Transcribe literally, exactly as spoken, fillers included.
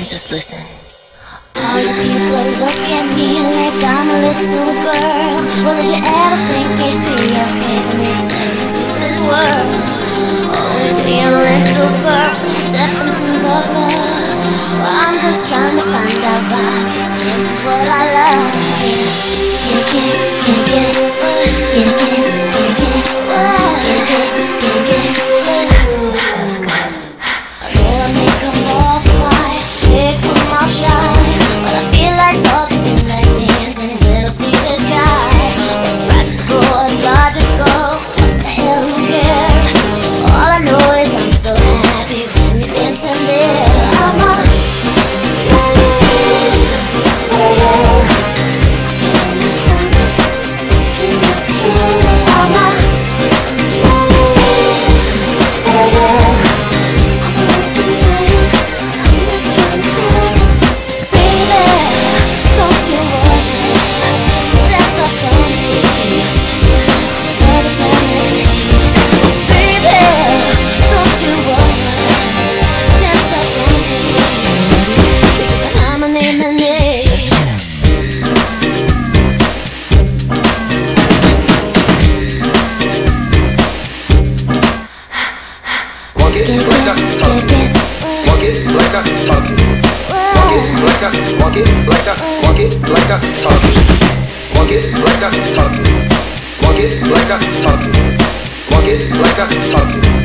just listen. All you people look at me like I'm a little girl. Well, did you ever think it'd be okay for me to step into this world? Always be a little girl, step into the club. Well, I'm just trying to find out why, 'cause dance is what I love. Get it, get it, get it, get it, get it, get it, get it, get it, get it, get it, get it. Just feels good. I know I make them all fly, make them all shine, but I feel like talking, feel like dancing, when I see this guy. What's practical, what's logical, what the hell, who cares? All I know is I'm so happy when you're dancing there. I'm a Walk it like that, walk it like that, talk it. Walk it like that, talk it. Walk it like that, talk it. Walk it like that, talk it.